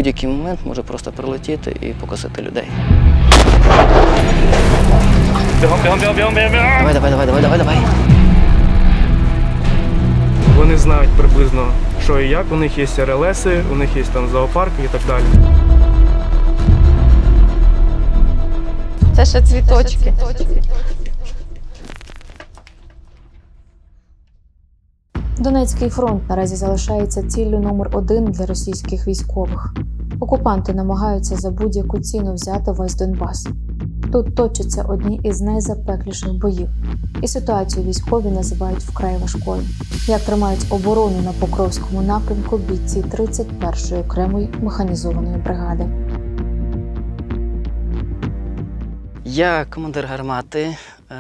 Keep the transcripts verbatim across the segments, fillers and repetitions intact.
будь-який момент може просто прилетіти і покосити людей. Бігом, бігом, бігом, бігом, бігом! Давай, давай, давай, давай, давай, давай. Вони знають приблизно, що і як, у них є ер ел еси, у них є там зоопарки і так далі. Це ще цвіточки. Донецький фронт наразі залишається ціллю номер один для російських військових. Окупанти намагаються за будь-яку ціну взяти весь Донбас. Тут точаться одні із найзапекліших боїв. І ситуацію військові називають вкрай важкою. Як тримають оборону на Покровському напрямку бійці тридцять першої окремої механізованої бригади. Я командир гармати.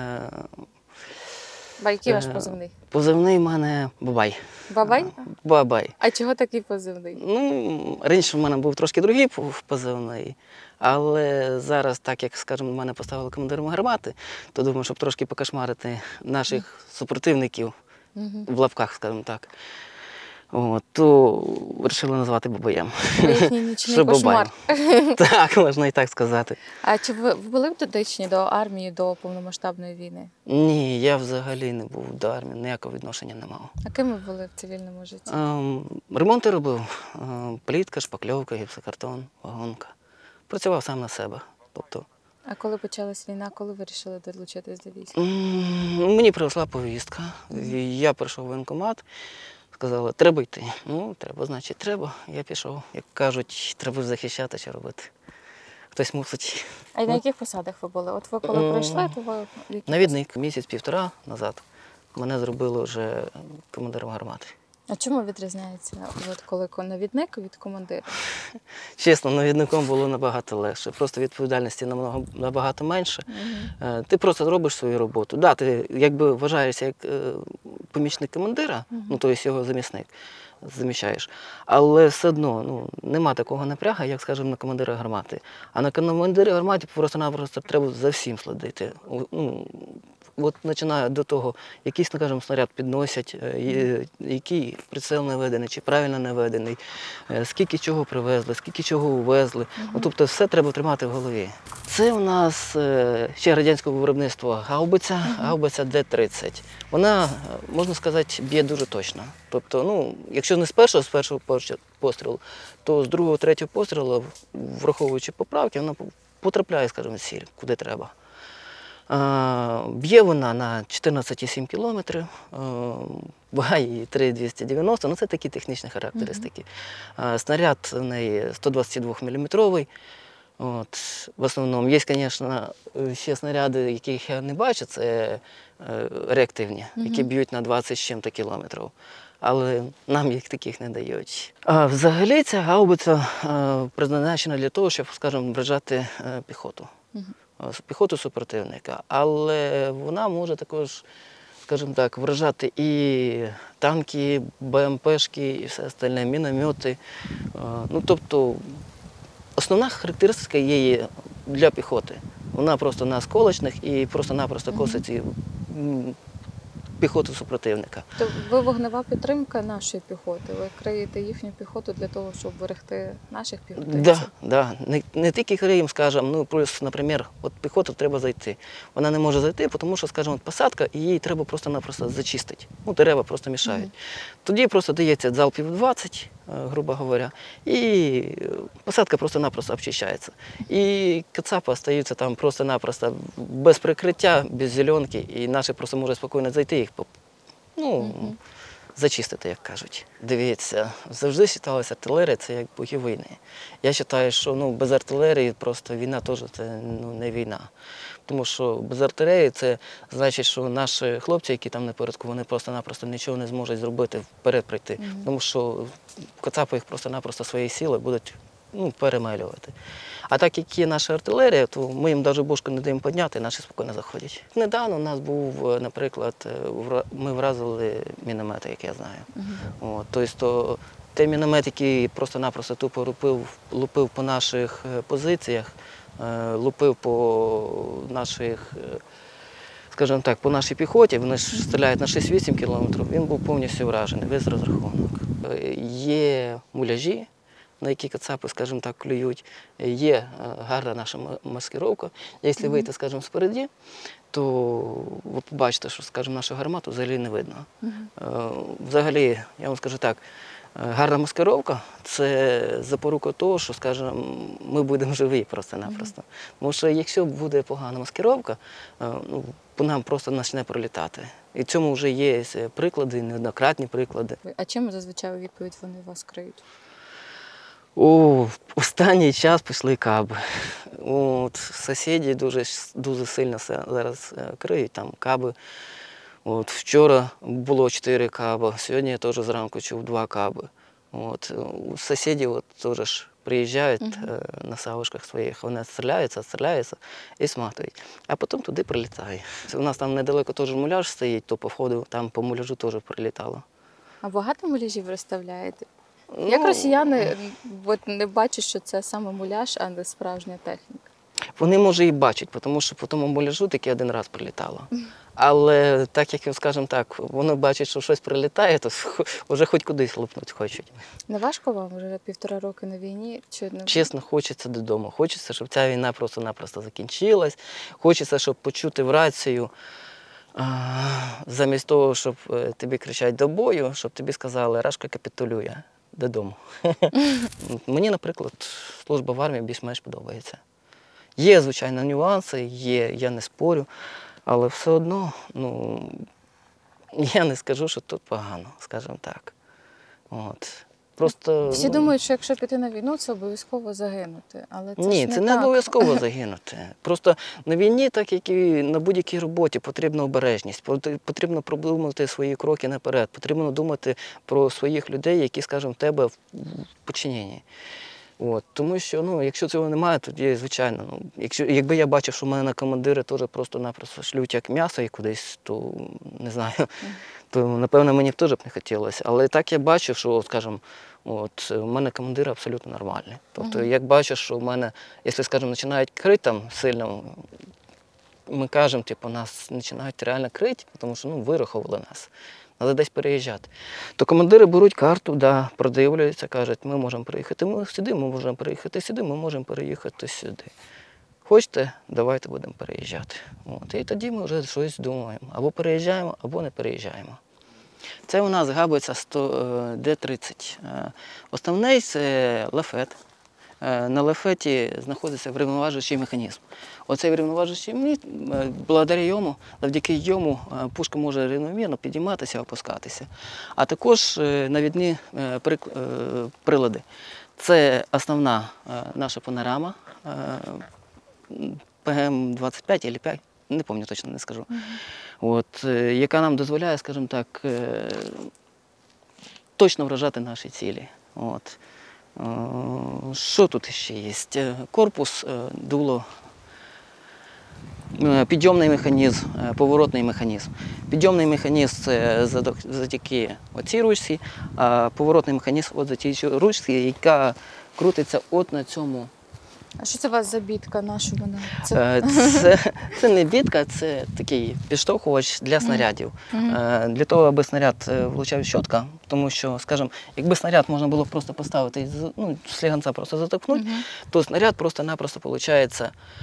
Ба, який ваш позивний? Позивний в мене Бабай. Бабай? Бабай. А чого такий позивний? Ну, раніше в мене був трошки другий позивний, але зараз, так як, скажімо, мене поставили командиром гармати, то думаю, щоб трошки покошмарити наших супротивників, Угу. в лапках, скажімо так, от, то вирішили назвати Бабаєм. Їхній нічний Що кошмар. Так, можна і так сказати. А чи ви були б дотичні до армії до повномасштабної війни? Ні, я взагалі не був до армії, ніякого відношення не мав. А ким ви були в цивільному житті? Ем, ремонти робив. Ем, плітка, шпакльовка, гіпсокартон, вагонка. Працював сам на себе. Тобто, А коли почалась війна, коли ви вирішили долучитись до війська? м, мені прийшла повістка. І я прийшов в воєнкомат, сказали, треба йти. Ну, треба, значить, треба. Я пішов. Як кажуть, треба захищати чи робити. Хтось мусить. А на яких посадах ви були? От ви коли Ем, прийшли, то ви... які Навідник місяць-півтора назад мене зробили вже командиром гармати. А чому відрізняється, от коли навідник від командира? Чесно, навідником було набагато легше. Просто відповідальності намного, набагато менше. Угу. Ти просто робиш свою роботу. Да, ти якби вважаєшся як е, помічник командира, Угу. ну тобто його замісник, заміщаєш. Але все одно ну, нема такого напрягу, як, скажімо, на командира гармати. А на командирі гарматі просто-напросто треба за всім слідити. Ну, от починаю до того, якийсь, скажімо, снаряд підносять, який прицел наведений, чи правильно наведений, скільки чого привезли, скільки чого увезли. Угу. Тобто все треба тримати в голові. Це у нас ще радянського виробництва гаубиця, угу. гаубиця Д тридцять. Вона, можна сказати, б'є дуже точно. Тобто, ну, якщо не з першого, з першого пострілу, то з другого, третього пострілу, враховуючи поправки, вона потрапляє, скажімо, в ціль, куди треба. Б'є вона на чотирнадцять цілих сім кілометрів, вага її три тисячі двісті дев'яносто, ну це такі технічні характеристики. Uh-huh. Снаряд в неї сто двадцять два міліметровий. От, в основному є, звісно, ще снаряди, яких я не бачу, це реактивні, uh-huh. які б'ють на двадцять з чим-то кілометрів. Але нам їх таких не дають. А взагалі ця гаубиця призначена для того, щоб, скажімо, вражати піхоту. Uh-huh. Піхоту супротивника, але вона може також, скажімо так, вражати і танки, Б М Пшки, і все остальне, міномети. Ну, тобто, основна характеристика її для піхоти. Вона просто на осколочних і просто-напросто косить піхоту супротивника. То ви вогнева підтримка нашої піхоти, ви криєте їхню піхоту для того, щоб берегти наших піхотинців? Так, да, да. не, не тільки криємо, скажімо, ну, плюс, наприклад, от піхоту треба зайти. Вона не може зайти, тому що, скажімо, посадка, і її треба просто-напросто зачистити. Ну, дерева просто мішають. Mm-hmm. Тоді просто дається залпів двадцять, грубо говоря, і посадка просто-напросто обчищається. І кацапи залишаються там просто-напросто без прикриття, без зеленки, і наші просто можуть спокійно зайти їх, ну, mm-hmm. зачистити, як кажуть. Дивіться, завжди вважалася артилерія – це як боги війни. Я вважаю, що ну, без артилерії просто війна теж це ну, не війна. Тому що без артилерії це значить, що наші хлопці, які там напередку, вони просто-напросто нічого не зможуть зробити, вперед прийти. Mm-hmm. Тому що кацапи їх просто-напросто своєї сили будуть ну, перемелювати. А так як є наша артилерія, то ми їм навіть бошку не даємо підняти, наші спокійно заходять. Недавно у нас був, наприклад, ми вразили міномети, як я знаю. Uh-huh. От, тобто, той міномет, який просто-напросто тупо лупив, лупив по наших позиціях, лупив по наших, скажімо так, по нашій піхоті, вони ж стріляють на шість-вісім кілометрів, він був повністю вражений, весь розрахунок. Є муляжі, на які кацапи, скажімо так, клюють, є гарна наша маскировка. Якщо вийти, скажімо, спереді, то ви побачите, що, скажімо, нашу гармату взагалі не видно. Uh-huh. Взагалі, я вам скажу так, гарна маскировка – це запорука того, що, скажімо, ми будемо живі просто-напросто. Uh-huh. Тому що якщо буде погана маскировка, ну, по нам просто почне пролітати. І цьому вже є приклади, неоднократні приклади. А чим зазвичай у відповідь вони вас криють? О, в останній час пішли каби. От, сусіди дуже, дуже сильно зараз криють там каби. От, вчора було чотири каби, сьогодні я теж зранку чув два каби. От, сусіди от, теж приїжджають uh-huh. на савушках своїх, вони стріляються, стріляються і сматують. А потім туди прилітає. У нас там недалеко теж муляж стоїть, то по входу там по муляжу теж прилітало. А багато муляжів розставляєте? Ну, як росіяни от, не бачать, що це саме муляж, а не справжня техніка? Вони, може, і бачать, тому що по тому муляжу таки один раз прилітало. Але так, як, скажімо так, вони бачать, що щось прилітає, то вже хоч кудись лупнуть хочуть. Не важко вам вже півтора роки на війні? Чи не... Чесно, хочеться додому. Хочеться, щоб ця війна просто-напросто закінчилась. Хочеться, щоб почути в рацію, замість того, щоб тобі кричать до бою, щоб тобі сказали, Рашка капітулює. Додому. Мені, наприклад, служба в армії більш-менш подобається. Є, звичайно, нюанси, є, я не спорю, але все одно, ну, я не скажу, що тут погано, скажімо так. От. Просто, всі ну, думають, що якщо піти на війну, це обов'язково загинути. Але це ні, ж не це не так. обов'язково загинути. Просто на війні, так як і на будь-якій роботі, потрібна обережність, потрібно продумати свої кроки наперед, потрібно думати про своїх людей, які, скажімо, в тебе в подчиненні. От, тому що, ну, якщо цього немає, тоді, звичайно, ну, якщо, якби я бачив, що в мене командири теж просто-напросто шлють як м'ясо і кудись, то, не знаю, то, напевно, мені б теж б не хотілося. Але так я бачив, що, скажімо, от, у мене командири абсолютно нормальні. Тобто, uh-huh. як бачиш, що в мене, якщо, скажімо, починають крити там сильно, ми кажемо, типу, нас починають реально крити, тому що, ну, вирахували нас. Але десь переїжджати. То командири беруть карту, да, продивлюються, кажуть, ми можемо приїхати сюди, ми можемо приїхати сюди, ми можемо переїхати сюди. Хочете, давайте будемо переїжджати. От. І тоді ми вже щось думаємо. Або переїжджаємо, або не переїжджаємо. Це у нас габиться Д тридцять. Основний – це лафет. На лафеті знаходиться врівноважуючий механізм. Оцей врівноважуючий механізм, благодаря йому, завдяки йому пушка може рівномірно підійматися, опускатися. А також навідні прилади. Це основна наша панорама Пе Ем двадцять п'ять або п'ять, не пам'ятаю, точно не скажу, mm-hmm. От, яка нам дозволяє, скажімо так, точно вражати наші цілі. От. Що тут ще є? Корпус, дуло, підйомний механізм, поворотний механізм. Підйомний механізм – це завдяки оцій ручці, а поворотний механізм – от за тією ручці, яка крутиться от на цьому. А що це у вас за бітка, на що вона? Це... Це, це не бітка, це такий підштовхувач для снарядів. Mm-hmm. Для того, аби снаряд влучав чітко, тому що, скажімо, якби снаряд можна було просто поставити, ну, сліганця просто затовкнути, mm-hmm. то снаряд просто-напросто, виходить,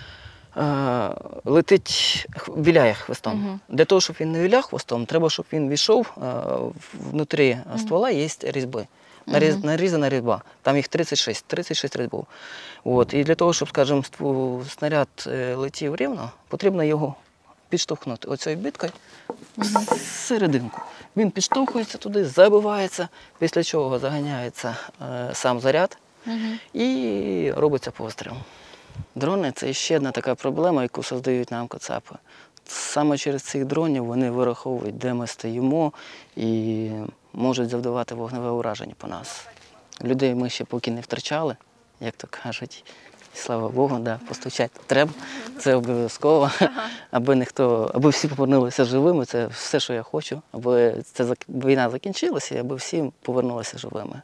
летить, віляє хвостом. Mm-hmm. Для того, щоб він не віляв хвостом, треба, щоб він війшов, внутрі mm-hmm. ствола є різьби. Наріз, uh-huh. Нарізана різьба, там їх тридцять шість, тридцять шість різьбов. От. І для того, щоб, скажімо, снаряд летів рівно, потрібно його підштовхнути оцією біткою uh-huh. серединку. Він підштовхується туди, забивається, після чого заганяється е, сам заряд uh-huh. і робиться постріл. Дрони – це ще одна така проблема, яку создають нам кацапи. Саме через цих дронів вони вираховують, де ми стоїмо, і можуть завдавати вогневе ураження по нас. Людей ми ще поки не втрачали, як то кажуть. Слава Богу, да, постучати треба, це обов'язково, аби ніхто, аби всі повернулися живими, це все, що я хочу, аби ця війна закінчилася, і аби всі повернулися живими.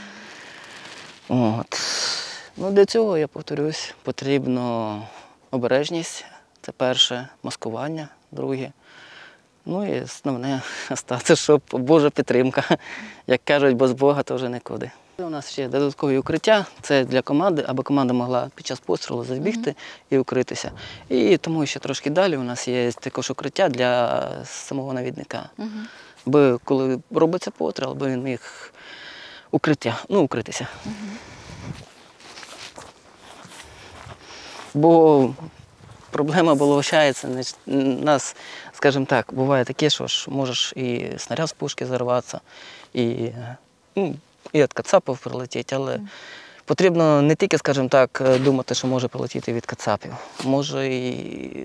От. Ну, для цього, я повторюсь, потрібно обережність, це перше, маскування, друге. Ну і основне, стати, щоб Божа підтримка. Як кажуть, без Бога то вже нікуди. У нас ще додаткові укриття, це для команди, аби команда могла під час пострілу забігти і укритися. І тому ще трошки далі у нас є також укриття для самого навідника. Аби коли робиться постріл, аби він міг укриття, ну, укритися. Бо проблема залишається, у нас, скажімо так, буває таке, що ж можеш і снаряд з пушки зарватися, і, ну, і від кацапів прилетіти, але mm. потрібно не тільки, скажімо так, думати, що може прилетіти від кацапів. Може і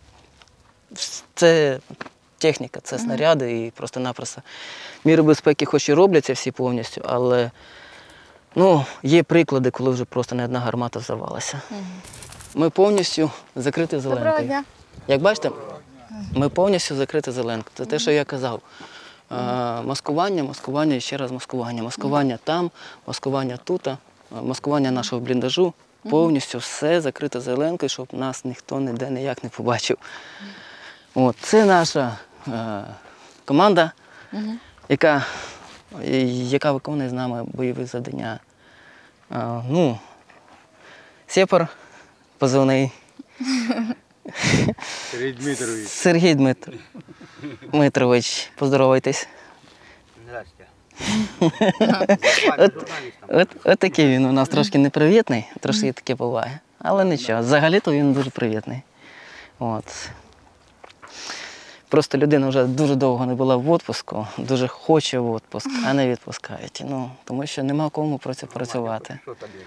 це техніка, це снаряди, і просто-напросто міри безпеки хоч і робляться всі повністю, але ну, є приклади, коли вже просто не одна гармата взорвалася. Mm. Ми повністю закриті зеленкою. Доброго дня. Як бачите, ми повністю закриті зеленкою. Це те, що я казав. А, маскування, маскування і ще раз маскування. Маскування там, маскування тут, маскування нашого бліндажу. Повністю все закрите зеленкою, щоб нас ніхто ніде ніяк не побачив. От, це наша а, команда, яка, яка виконує з нами бойові завдання. А, ну, Сєпар, позивний. Сергій Дмитрович. Сергій Дмитр... Дмитрович, поздоровайтесь. Здрасте. От, от, от такий він у нас трошки непривітний, трошки таке буває. Але нічого, взагалі-то він дуже привітний. От. Просто людина вже дуже довго не була в відпуску, дуже хоче в відпуск, а не відпускають. Ну, тому що нема кому працювати.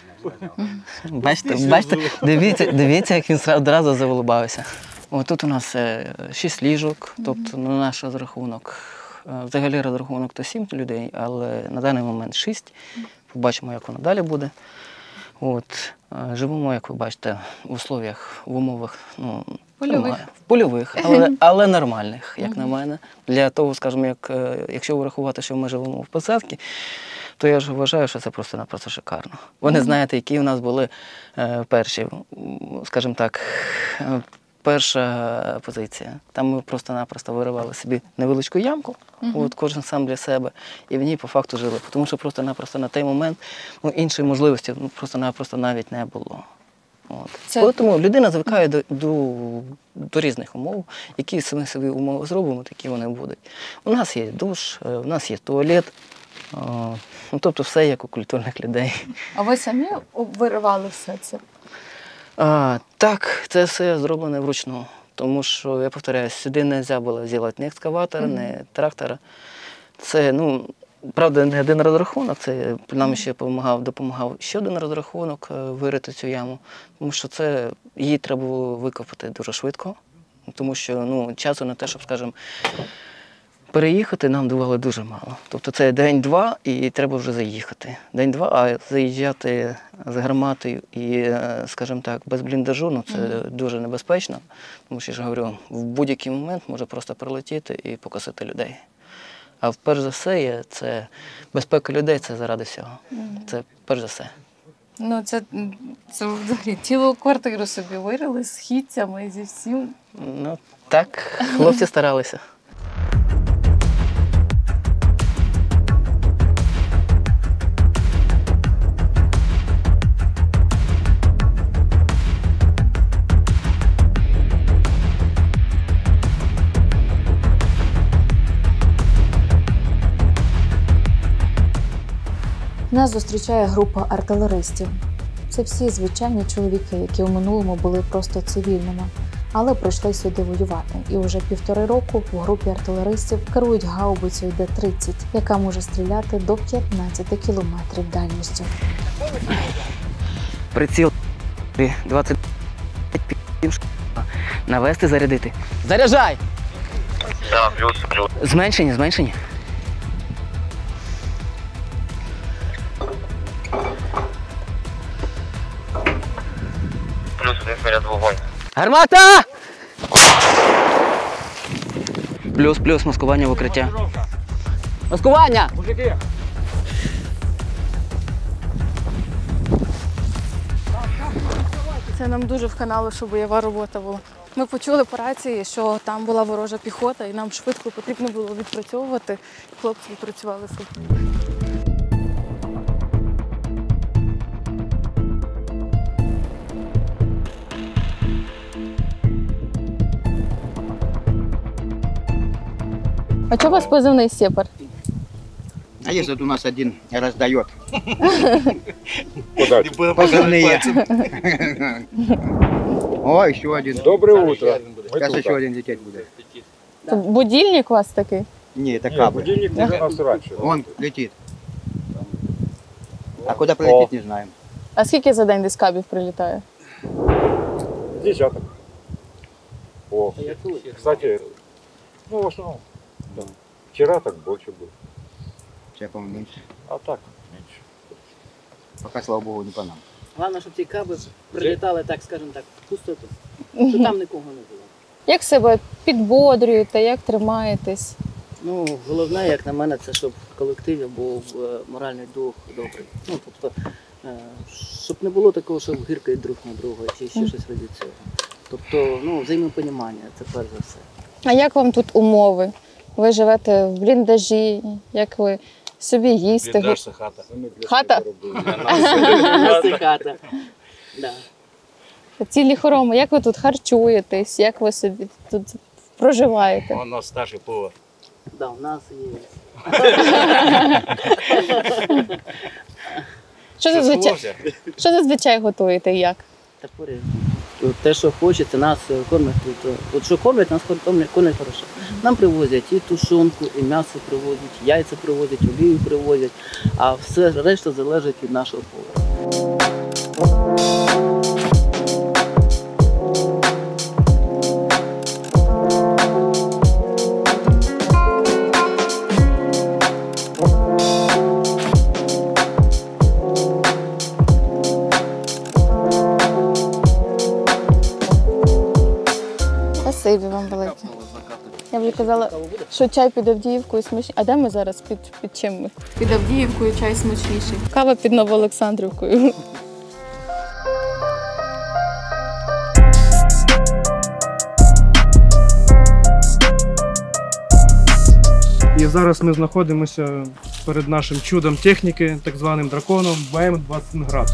Бачите, бачите, дивіться, дивіться, як він одразу заволубався. О, тут у нас шість ліжок, тобто на наш розрахунок. Взагалі розрахунок то сім людей, але на даний момент шість. Побачимо, як воно далі буде. От, живемо, як ви бачите, в условіях, в умовах, ну, Польових. Польових, але, але нормальних, як на мене. Для того, скажімо, як, якщо врахувати, що ми живемо в посадці, то я ж вважаю, що це просто-напросто шикарно. Ви не знаєте, які у нас були е, перші, скажімо так, е, перша позиція. Там ми просто-напросто виривали собі невеличку ямку, uh-huh. от, кожен сам для себе, і в ній по факту жили. Тому що просто-напросто на той момент ну, іншої можливості ну, просто-напросто навіть не було. От. Це... Тому людина звикає до, до, до різних умов, які самі собі умови зробимо, такі вони будуть. У нас є душ, у нас є туалет, о, ну, тобто все як у культурних людей. А ви самі виривали все це? А, так, це все зроблене вручну, тому що, я повторяюсь, сюди не можна було зробити ні екскаватора, mm-hmm. ні трактора. Це, ну, правда, не один розрахунок, це нам ще допомагав, допомагав ще один розрахунок вирити цю яму, тому що це, її треба було викопати дуже швидко, тому що ну, часу на те, щоб, скажімо, переїхати нам давали дуже мало. Тобто це день-два і треба вже заїхати. День-два, а заїжджати з гарматою і, скажімо так, без бліндажу, ну це mm-hmm. дуже небезпечно, тому що, я ж говорю, в будь-який момент може просто прилетіти і покосити людей. А перш за все, є, це безпека людей, це заради всього. Це перш за все. Ну, це, це взагалі цілу квартиру собі вирили з східцями і зі всім. Ну, так, хлопці старалися. Нас зустрічає група артилеристів. Це всі звичайні чоловіки, які у минулому були просто цивільними, але прийшли сюди воювати. І вже півтори року в групі артилеристів керують гаубицею Д тридцять, яка може стріляти до п'ятнадцяти кілометрів дальністю. Приціл двадцять навести, зарядити. Заряджай! Так, плюс, плюс. Зменшення, зменшення. Плюс один снаряд вогонь. Гармата! Плюс, плюс, маскування в укриття. Маскування! Мужики! Це нам дуже вканало, що бойова робота була. Ми почули по рації, що там була ворожа піхота, і нам швидко потрібно було відпрацьовувати. Хлопці відпрацювали супер. А чого у вас позивний сепар? А есть вот у нас один раздает. Подать. Позывные. О, еще один. Доброе утро. Мы Сейчас тут. еще один лететь будет. Це будильник у вас такий? Не, это Нет, кабель. будильник у нас раньше. Он летит. А куда полетит, не знаем. А скільки за день десь кабів прилітає? Десяток. О, кстати, ну в основном, да. Вчера так больше было, Сейчас, по-моему, меньше. а так меньше. Пока, слава богу, не по нам. Головне, щоб ці каби прилітали, так, скажімо так, в пустоту. Щоб там нікого не було. Як себе підбодрюєте, як тримаєтесь? Ну, головне, як на мене, це щоб в колективі був е, моральний дух добрий. Ну, тобто, е, щоб не було такого, що гіркають друг на друга, чи ще щось від цього. Тобто, ну, взаємопонімання, це перш за все. А як вам тут умови? Ви живете в бліндажі, як ви собі їсти? Бліндаж це хата. Хата? У нас це хата. Да. Цілі хороми, як ви тут харчуєтесь, як ви собі тут проживаєте? У нас старший повар. Да, у нас є. Що зазвичай, що зазвичай готуєте і як? Та порі. Те, що хочеться, нас кормять тут. От що кормять, нас кормять, кормять хорошо. Нам привозять і тушонку, і м'ясо привозять, яйця привозять, олію привозять, а все решта залежить від нашого повара. Спасибі вам велике. Я б казала, що чай під Авдіївкою смачніший. А де ми зараз? Під, під чим ми? Під Авдіївкою чай смачніший. Кава під Новоолександрівкою. І зараз ми знаходимося перед нашим чудом техніки, так званим драконом Б М двадцять град.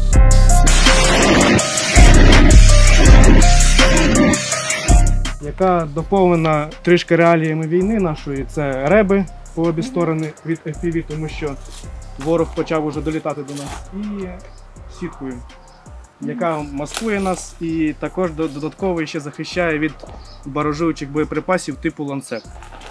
Яка доповнена трішки реаліями війни нашої. Це реби по обі сторони від Еф Пі Ві, тому що ворог почав уже долітати до нас. І сіткою, яка маскує нас і також додатково ще захищає від баражуючих боєприпасів типу ланцет.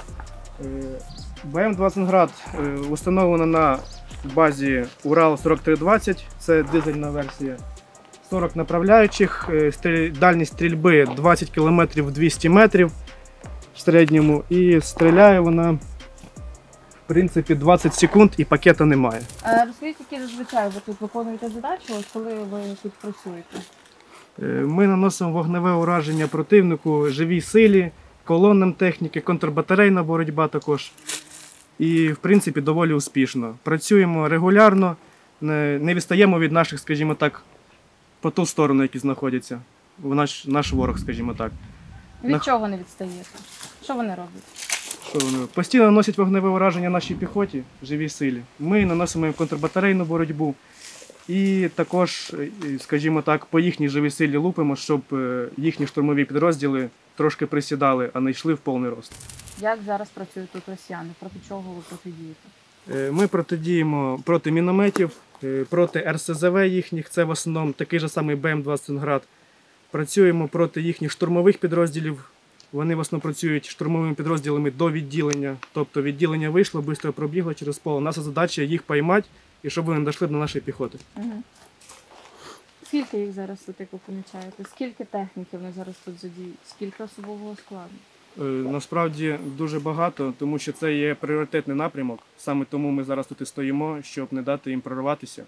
Б М двадцять град установлена на базі Урал сорок три двадцять, це дизельна версія. сорок направляючих, дальність стрільби двадцять кілометрів двісті метрів в середньому. І стріляє вона, в принципі, двадцять секунд і пакета немає. А розкажіть, які зазвичай ви тут виконуєте задачу, коли ви тут працюєте? Ми наносимо вогневе ураження противнику, живій силі, колоннам техніки, контрбатарейна боротьба також. І, в принципі, доволі успішно. Працюємо регулярно, не відстаємо від наших, скажімо так, по ту сторону, які знаходяться, наш, наш ворог, скажімо так. Від На... чого не відстаєте? Що вони роблять? Що вони? Постійно наносять вогневе ураження нашій піхоті, живій силі. Ми наносимо їм контрбатарейну боротьбу і також, скажімо так, по їхній живій силі лупимо, щоб їхні штурмові підрозділи трошки присідали, а не йшли в повний рост. Як зараз працюють тут росіяни? Проти чого ви протидієте? Ми протидіємо проти мінометів, проти Ер Се Зе Ве їхніх, це в основному такий же самий Б М двадцять град. Працюємо проти їхніх штурмових підрозділів. Вони в основному працюють штурмовими підрозділами до відділення. Тобто відділення вийшло, швидко пробігло через поле. Наша задача їх поймати і щоб вони дійшли до нашої піхоти. Угу. Скільки їх зараз тут, як ви помічаєте? Скільки техніки вони зараз тут задіють? Скільки особового складу? Насправді дуже багато, тому що це є пріоритетний напрямок. Саме тому ми зараз тут і стоїмо, щоб не дати їм прорватися.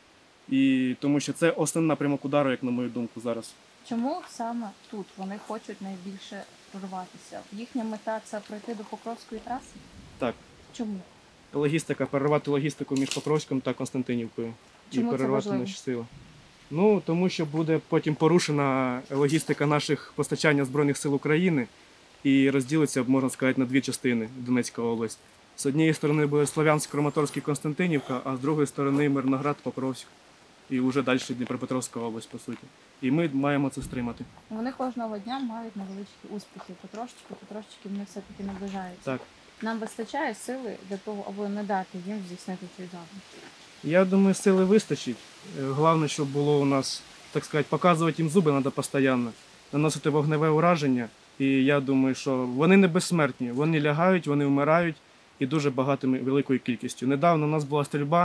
І тому що це основний напрямок удару, як на мою думку, зараз. Чому саме тут вони хочуть найбільше прорватися? Їхня мета – це пройти до Покровської траси? Так. Чому? Логістика, перервати логістику між Покровськом та Константинівкою. Чому і це перервати важливо? наші сили. Ну, тому що буде потім порушена логістика наших постачання Збройних сил України і розділиться, можна сказати, на дві частини Донецька область. З однієї сторони буде Слов'янськ, Краматорськ і Константинівка, а з другої сторони Мирноград, Покровськ. І вже далі Дніпропетровська область, по суті. І ми маємо це стримати. Вони кожного дня мають невеличкі успіхи. Потрошечки, потрошечки вони все-таки наближаються. Так. Нам вистачає сили для того, аби не дати їм здійснити цей замах? Я думаю, сили вистачить. Е, Головне, щоб було у нас, так сказати, показувати їм зуби треба постійно, наносити вогневе ураження. І я думаю, що вони не безсмертні. Вони лягають, вони вмирають і дуже багатою, великою кількістю. Недавно у нас була стрільба,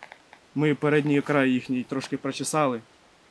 ми передній край їхній трошки прочесали,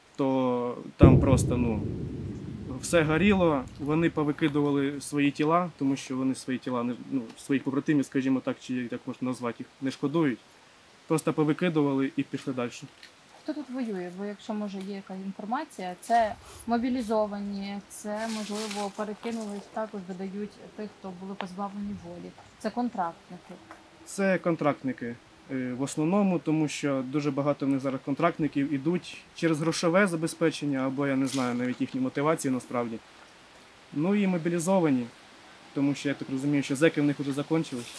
то там просто, ну, все горіло, вони повикидували свої тіла, тому що вони свої тіла, не- ну, своїх побратимів, скажімо так, чи як можна назвати їх, не шкодують. Просто повикидували і пішли далі. Хто тут воює? Бо якщо, може, є якась інформація, це мобілізовані, це, можливо, перекинулись, також видають тих, хто були позбавлені волі. Це контрактники. Це контрактники е, в основному, тому що дуже багато в них зараз контрактників ідуть через грошове забезпечення, або я не знаю навіть їхні мотивації насправді. Ну і мобілізовані, тому що я так розумію, що зеки в них вже закінчились.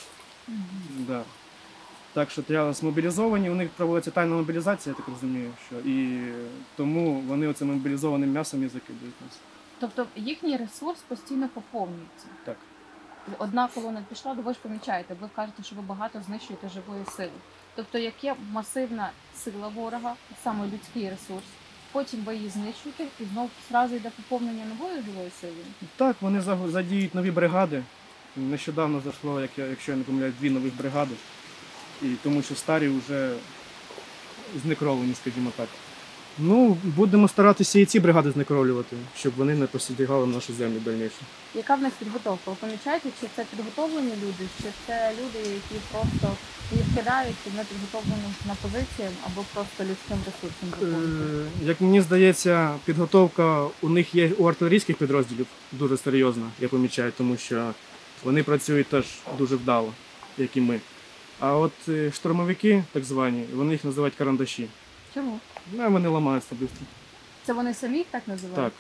Да. Так що треба змобілізовані, у них проводиться тайна мобілізація, я так розумію, що і тому вони оцим мобілізованим м'ясом і закидують нас. Тобто їхній ресурс постійно поповнюється. Так. Одна колона пішла, то ви ж помічаєте, ви кажете, що ви багато знищуєте живої сили. Тобто, як є масивна сила ворога, саме людський ресурс, потім ви її знищуєте і знову зразу йде поповнення нової живої сили. Так, вони за- задіють нові бригади. Нещодавно зайшло, як я, якщо я не помиляюсь, дві нових бригади. І тому що старі вже знекровлені, скажімо так. Ну, будемо старатися і ці бригади знекровлювати, щоб вони не посідігали в нашу землю дальніше. Яка в них підготовка? Ви помічаєте, чи це підготовлені люди, чи це люди, які просто їх кидають під непідготовленим на позиціям або просто людським ресурсом? виконують? Е, Як мені здається, підготовка у них є у артилерійських підрозділів дуже серйозна, я помічаю, тому що вони працюють теж дуже вдало, як і ми. А от е, штурмовики, так звані, вони їх називають карандаші. Чому? Ну, вони ламаються швидко. Це вони самі їх так називають? Так.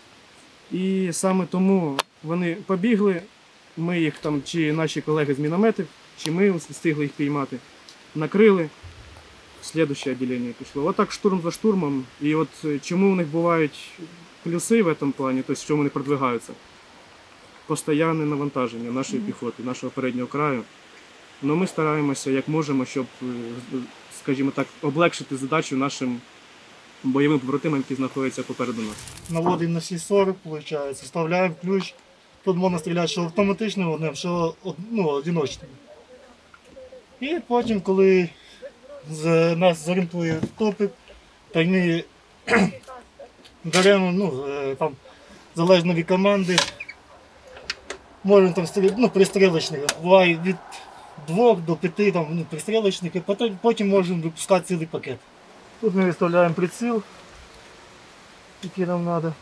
І саме тому вони побігли, ми їх там, чи наші колеги з мінометів, чи ми встигли їх піймати, накрили, в слідуще відділення пішло. Отак штурм за штурмом. І от е, чому у них бувають плюси в цьому плані, тобто що вони продвигаються? Постоянне навантаження нашої піхоти, нашого переднього краю. Ну, ми стараємося як можемо, щоб, е, скажімо так, облегшити задачу нашим бойовим побратимам, які знаходяться попереду нас. Наводимо на всі сорок, виходить, вставляємо ключ. Тут можна стріляти що автоматичним вогнем, що од- ну, одиночним. І потім, коли з, нас зорієнтує топик, то ми беремо ну, е, там, залежно від команди, можемо там стріляти, ну, пристрілочники, буває від двох до п'яти там, ну, пристрілочники, потім, потім можемо випускати цілий пакет. Тут ми виставляємо приціл, який нам треба.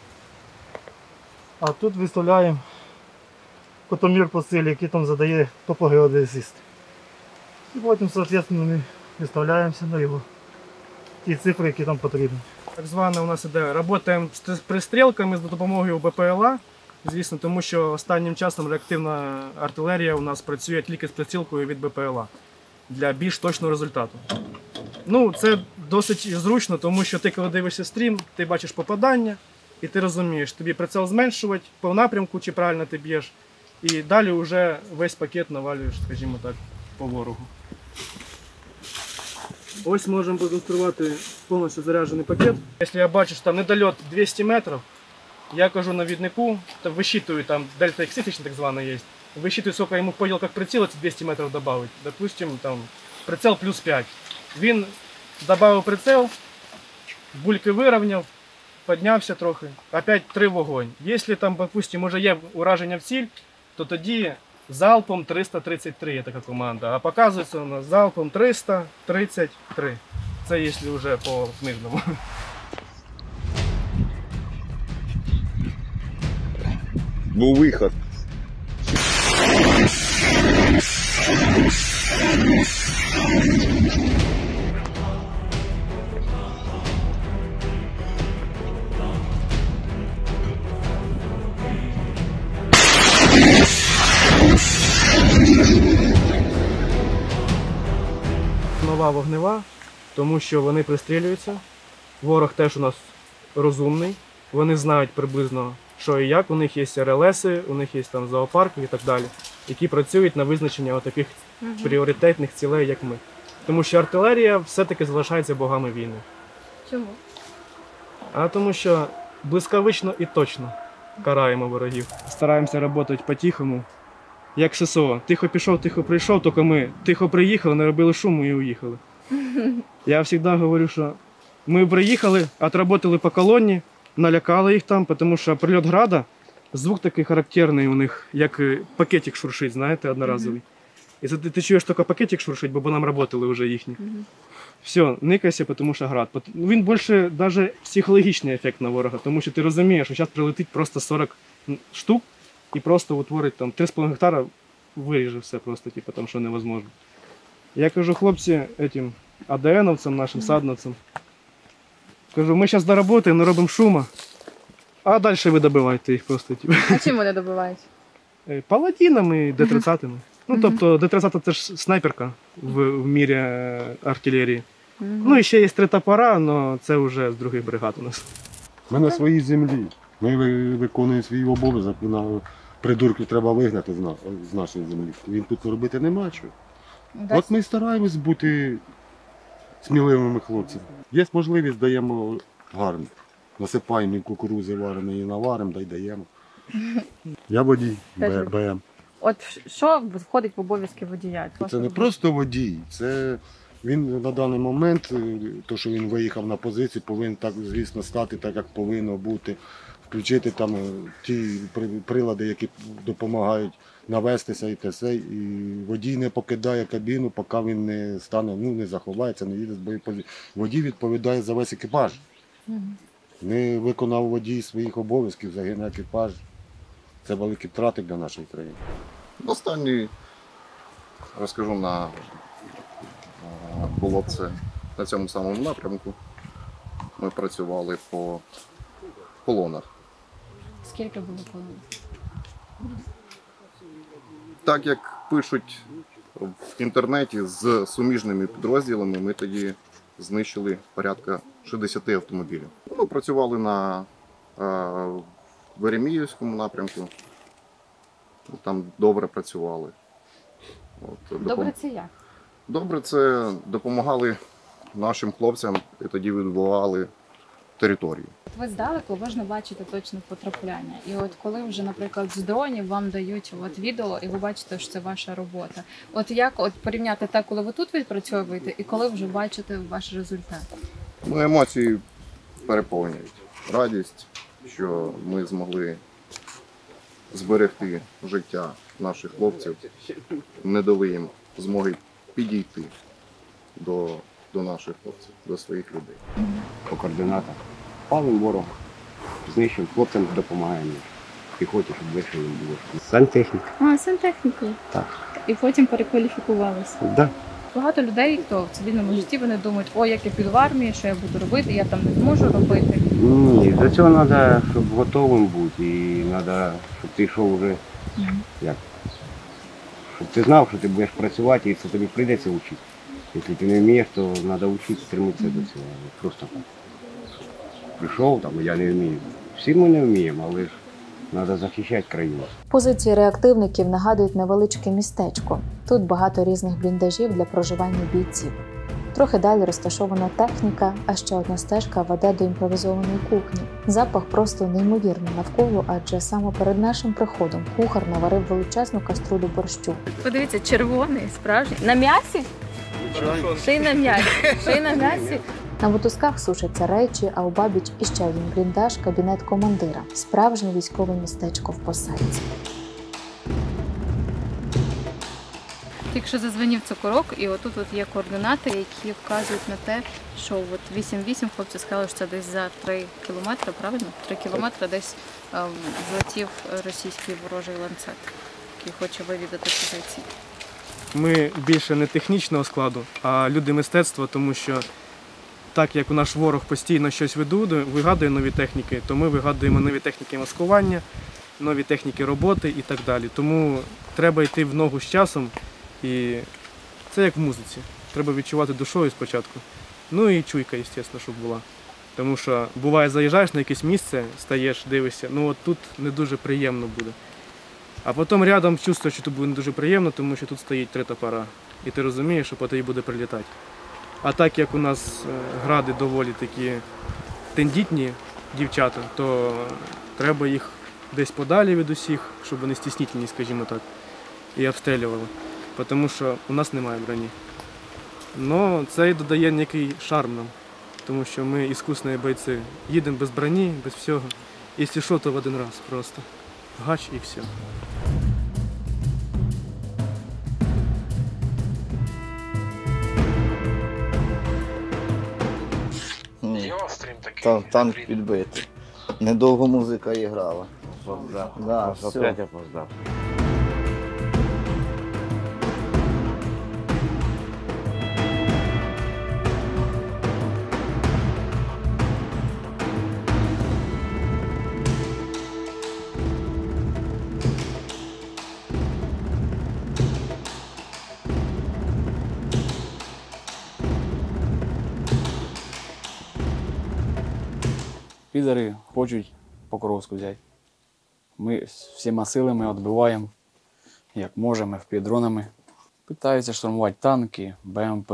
А тут виставляємо котомір по силі, який там задає топогеодезист. І потім, відповідно, ми виставляємося на його ті цифри, які там потрібні. Так звана у нас іде, працюємо з пристрілками з допомогою БПЛА, звісно, тому що останнім часом реактивна артилерія у нас працює тільки з прицілкою від БПЛА для більш точного результату. Ну, це досить зручно, тому що ти, коли дивишся стрім, ти бачиш попадання, і ти розумієш, тобі прицел зменшувати по напрямку, чи правильно ти б'єш, і далі вже весь пакет навалюєш, скажімо так, по ворогу. Ось можемо продемонструвати повністю заряджений пакет. Якщо я бачу, що там недольот двісті метрів, я кажу навіднику, та висчитую, там дельта екситична так звана є, висчитую, сколько ему в поділках приціла ці двісті метрів додати. Допустим, там прицел плюс п'ять. Він додав прицел, бульки вирівняв, піднявся трохи, опять три вогонь. Якщо там, допустим, уже є ураження в ціль, то тоді залпом триста тридцять три є така команда, а показується у нас залпом триста тридцять три. Це якщо вже по книжному. Був виход. Нова вогнева, тому що вони пристрілюються. Ворог теж у нас розумний. Вони знають приблизно, що і як. У них є РЛСи, у них є там зоопарки і так далі. які працюють на визначення таких пріоритетних цілей, як ми. Тому що артилерія все-таки залишається богами війни. Чому? А тому що блискавично і точно караємо ворогів. Стараємося працювати по-тихому, як ССО. Тихо пішов, тихо прийшов, тільки ми тихо приїхали, не робили шуму і уїхали. Я завжди говорю, що ми приїхали, отработали по колонні, налякали їх там, тому що прильот града, звук такий характерний у них, як пакетик шуршить, знаєте, одноразовий. І це ти, ти чуєш тільки пакетик шуршить, бо нам працювали вже їхні. Все, никайся, тому що град. Він більше навіть психологічний ефект на ворога, тому що ти розумієш, що зараз прилетить просто сорок штук і просто утворить там три з половиною гектара, виріже все просто, типу, там, що невозможно. Я кажу, хлопці, этим АДНовцям, нашим садновцям, кажу, ми зараз доработаємо, не робимо шуму, а далі ви добивайте їх просто. Типу. А чим вони добивають? Паладінами і Д тридцятами. Ну, тобто Д тридцять це ж снайперка в, в мірі артилерії. Ну і ще є три топора, але це вже з других бригад у нас. Ми на своїй землі. Ми ви- виконуємо свій обов'язок. На придурків треба вигнати з, на, з нашої землі. Він тут робити нема чого. От ми й стараємось бути сміливими хлопцями. Є можливість, даємо гарно. Насипаємо і кукурузи варимо, і наваримо, да й даємо. Я водій, Теж Б- водій. БМ. От що входить в обов'язки водія? Це не просто водій, це він на даний момент, е, то що він виїхав на позицію, повинен так, звісно, стати так, як повинно бути, включити там е, ті при- прилади, які допомагають навестися і те все. І водій не покидає кабіну, поки він не стане, ну не заховається, не їде з боєпозиції. Водій відповідає за весь екіпаж. Не виконав водій своїх обов'язків, загине екіпаж. Це великі втрати для нашої країни. Останній, розкажу, на, е, було це на цьому самому напрямку. Ми працювали по колонах. Скільки було колон? Так як пишуть в інтернеті, з суміжними підрозділами ми тоді знищили порядка шістдесят автомобілів. Ми працювали на е, Вереміївському напрямку. Там добре працювали. От, Добре, допом- це як? Добре, це допомагали нашим хлопцям і тоді відбували територію. От ви здалеку можна бачити точно потрапляння. І от коли вже, наприклад, з дронів вам дають от відео, і ви бачите, що це ваша робота. От як от порівняти так, коли ви тут відпрацьовуєте, і коли вже бачите ваш результат? Ну, емоції переповнюють. Радість, що ми змогли зберегти життя наших хлопців, не дали їм змоги підійти до, до наших хлопців, до своїх людей. По координатах. Палим ворога, знищуємо, хлопцям допомагаємо. Піхоті, щоб легше їм було. Сантехніка. А, сантехнікою. Так. І потім перекваліфікувалися. Да. Багато людей, хто в цивільному житті, вони думають, о, як я піду в армію, що я буду робити, я там не зможу робити. Ні, для цього треба, щоб готовим бути. І треба, щоб ти йшов вже, як, щоб ти знав, що ти будеш працювати і це тобі прийдеться вчити. Якщо ти не вмієш, то треба вчити, стремитися до цього. Просто так. Прийшов, там, я не вмію. Всі ми не вміємо, але ж треба захищати країну. Позиції реактивників нагадують невеличке містечко. Тут багато різних бліндажів для проживання бійців. Трохи далі розташована техніка, а ще одна стежка веде до імпровізованої кухні. Запах просто неймовірний навколо, адже саме перед нашим приходом кухар наварив величезну каструлю борщу. Подивіться, червоний, справжній. На м'ясі? Ще й на м'ясі. Ще й на м'ясі. На мотузках сушаться речі, а у бабіч іще один бліндаж – кабінет командира. Справжнє військове містечко в посадці. Тільки що зазвонив цукорок, і отут от є координати, які вказують на те, що от вісім вісім хлопці сказали, що це десь за три кілометри, правильно? три кілометри десь ем, злетів російський ворожий ланцет, який хоче вивідати позиції. Ми більше не технічного складу, а люди мистецтва, тому що так як наш ворог постійно щось видує, вигадує нові техніки, то ми вигадуємо нові техніки маскування, нові техніки роботи і так далі. Тому треба йти в ногу з часом, і це як в музиці. Треба відчувати душою спочатку. Ну і чуйка, звісно, щоб була. Тому що буває, заїжджаєш на якесь місце, стаєш, дивишся, ну от тут не дуже приємно буде. А потім рядом чувствуєш, що тобі буде дуже приємно, тому що тут стоїть три топора. І ти розумієш, що по тобі буде прилітати. А так як у нас гради доволі такі тендітні дівчата, то треба їх десь подалі від усіх, щоб вони стіснительні, скажімо так, і обстрілювали. Тому що у нас немає броні. Но це і додає некий шарм нам, тому що ми іскусні бойці. Їдемо без броні, без всього. Якщо що, то в один раз просто. Гач і все. Ні. Там танк підбитий. Недовго музика і грала. Да, все. Опять опоздав. Підари хочуть Покровську взяти. Ми всіма силами відбиваємо, як можемо, впівдронами. Питаються штурмувати танки, БМП,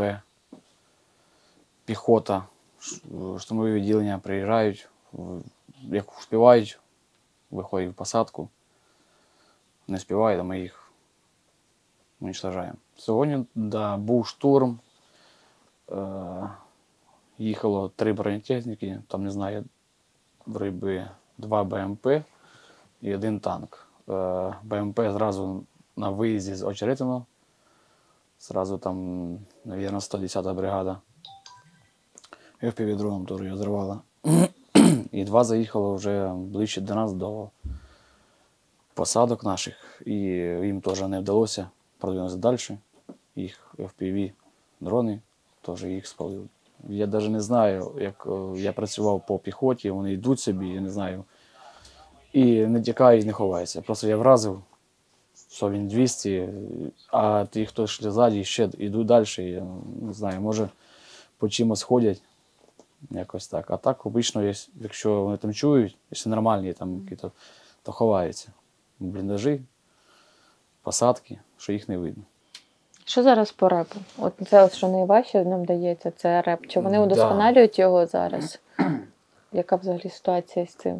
піхота, штурмові відділення приїжджають, як співають, виходять в посадку. Не співають, а ми їх уничтожаємо. Сьогодні да, був штурм, е, їхало три бронетехніки, там, не знаю, вроде два БМП і один танк. Е, БМП зразу на виїзді з Очеретиного, зразу там, мабуть, сто десята бригада. І впівдроном теж її зривала. І два заїхало вже ближче до нас, до посадок наших, і їм теж не вдалося продвинутися далі. Їх еф пі ві-дрони теж їх спалили. Я навіть не знаю, як я працював по піхоті, вони йдуть собі, я не знаю, і не тікають, не ховаються. Просто я вразив, що він двісті, а ті, хто йшли ззаді, ще йдуть далі, я не знаю, може по чимось ходять, якось так. А так, обично, якщо вони там чують, якщо нормальні, там, то, то ховаються. Бліндажі, посадки, що їх не видно. Що зараз по репу? От це, що найважче нам дається, це реп. Чи вони удосконалюють да. його зараз? Яка взагалі ситуація з цим?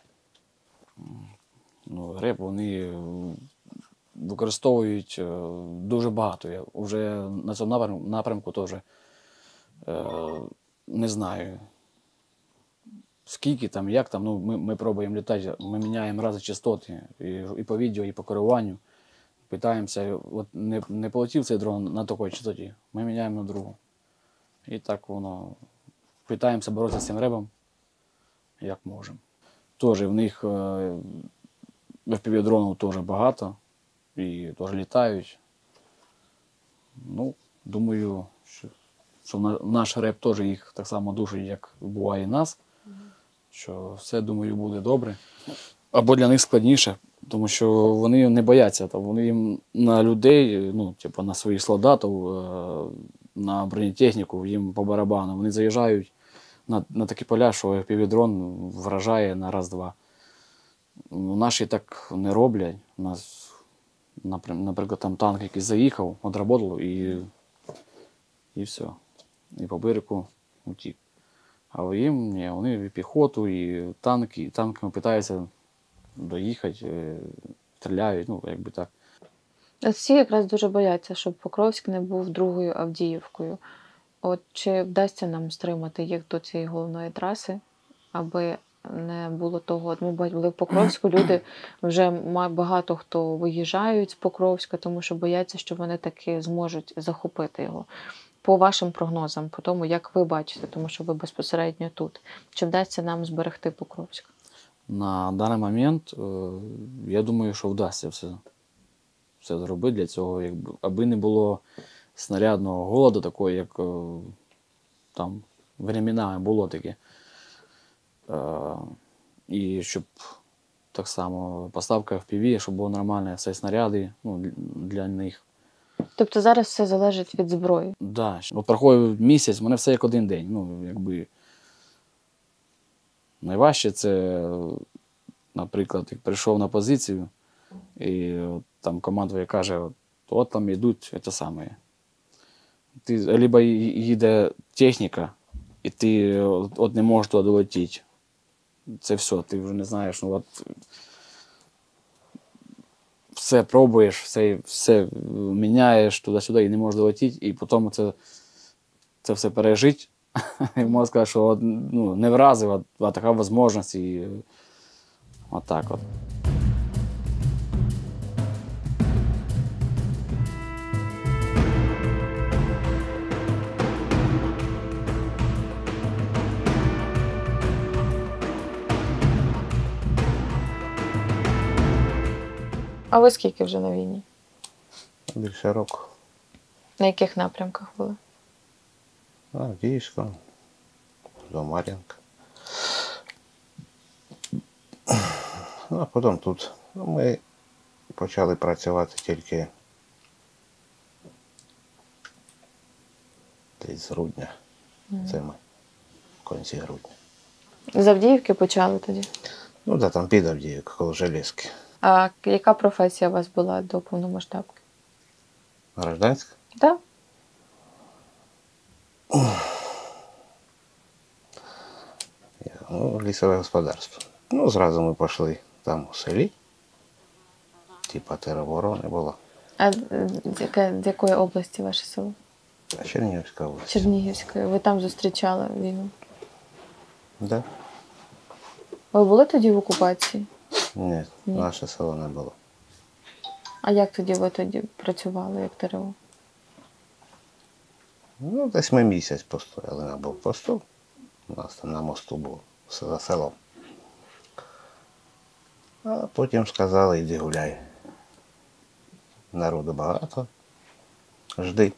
Ну, реп вони використовують дуже багато. Я вже на цьому напрямку теж не знаю, скільки там, як там. Ну, ми, ми пробуємо літати, ми міняємо рази частоти і, і по відео, і по керуванню. Питаємося, от не, не полетів цей дрон на такій частоті, ми міняємо на другу. І так воно, питаємося боротися з цим ребом, як можемо. Теж в них еф пі ві-дронів теж багато, і теж літають. Ну, думаю, що, що наш реп теж їх так само душить, як буває і нас, що все, думаю, буде добре. Або для них складніше. Тому що вони не бояться, там, вони їм на людей, ну, типу, на своїх солдатів, на бронетехніку, їм по барабану. Вони заїжджають на, на такі поля, що еф пі ві-дрон вражає на раз-два. Наші так не роблять. У нас, наприклад, там танк якийсь заїхав, одработав і, і все. І по берегу утік. А їм, ні, вони і піхоту, і танки, і танками питаються доїхати, стріляють, ну, якби так. Всі якраз дуже бояться, щоб Покровськ не був другою Авдіївкою. От чи вдасться нам стримати їх до цієї головної траси, аби не було того? От ми були в Покровську, люди вже багато хто виїжджають з Покровська, тому що бояться, що вони таки зможуть захопити його. По вашим прогнозам, по тому, як ви бачите, тому що ви безпосередньо тут, чи вдасться нам зберегти Покровськ? На даний момент, я думаю, що вдасться все, все зробити для цього, якби, аби не було снарядного голоду такого, як там временами було таке. І щоб так само поставка еф пі ві, щоб було нормальне все снаряди, ну, для них. Тобто зараз все залежить від зброї? Так. Да. От проходить місяць, в мене все як один день. Ну, якби... Найважче це, наприклад, як прийшов на позицію, І от, там командує каже, от, от там йдуть це саме. Ти, либо їде техніка, і ти от, от не можеш туди долетіти. Це все, ти вже не знаєш, ну от все пробуєш, все, все міняєш туди-сюди і не можеш долетіти, і потім це, це все пережити. І можна сказати, що от, ну, не вразив, а, а така можливість, і от так от. А ви скільки вже на війні? Більше року. На яких напрямках були? Авдіївська, до Мар'їнка. Ну, а потім тут. Ну, ми почали працювати тільки десь з грудня. Mm. Це ми в кінці грудня. З Авдіївки почали тоді? Ну, да, там під Авдіївка, коло Железки. А яка професія у вас була до повномасштабки? Гражданська? Так. Ну, лісове господарство. Ну, зразу ми пішли там у селі. Типа тероборони було. А з, яка, з якої області ваше село? Чернігівська область. Чернігівської. Ви там зустрічали війну? Да? Ви були тоді в окупації? Ні, Ні. наше село не було. А як тоді ви тоді працювали, як ТРО? Ну, десь ми місяць постояли на блокпосту. У нас там на мосту було, все за селом. А потім сказали, іди гуляй. Народу багато. Жди.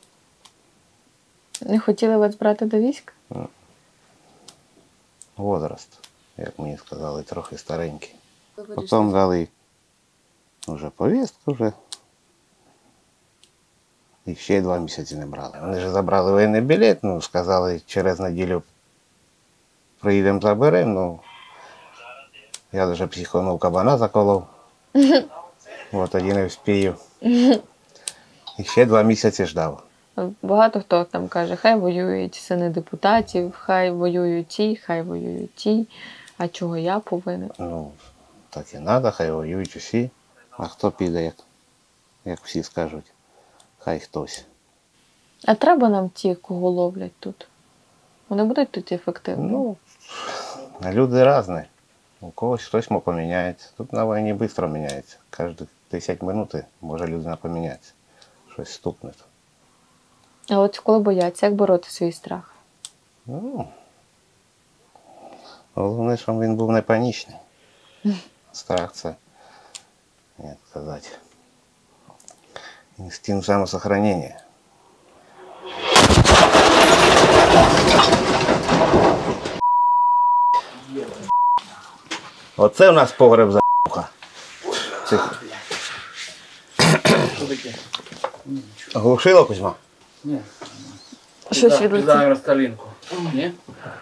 Не хотіли вас брати до військ? Возраст, як мені сказали, трохи старенький. Потім дали вже повістку вже. І ще два місяці не брали. Вони ж забрали воєнний білет, ну, сказали, через неділю приїдемо, заберемо. Ну, я вже психонув, кабана заколов. От тоді не вспію. І ще два місяці ждав. Багато хто там каже, хай воюють сини депутатів, хай воюють ті, хай воюють ті. А чого я повинен? Ну, так і треба, хай воюють усі. А хто піде, як, як всі скажуть, хай хтось. А треба нам ті, кого ловлять тут? Вони будуть тут ефективні? Ну, люди різні. У когось хтось поміняється. Тут на війні швидко міняється. Кожні десять хвилин може людина помінятися. Щось стукне. А от коли бояться, як бороти свій страх? Ну, головне, щоб він був не панічний. Страх – це, як сказати, інстинкт самосохранення. Оце у нас погреб за***ха. Тихо. Що таке? Глушило, Кузьма? Ні. Щось відлетіло. Кидаємо розсталінку. Ні?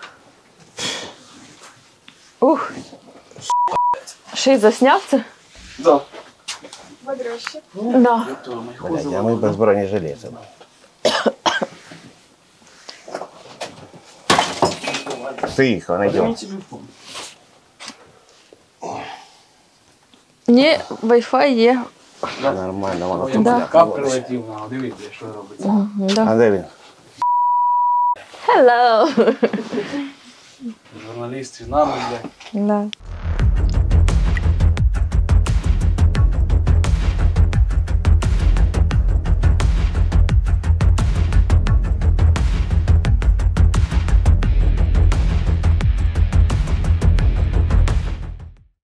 Ух. Ще й засняв це? Да. Да. Блядь, а ми без бронежилетів. Тихо, не йдемо. Ні, Wi-Fi є. Нормально, воно Ой, тут. Да. Кап прилетів, на, дивіться, що робиться. Мгм, да. А де він? Hello. Журналісти з нами, блядь. Да.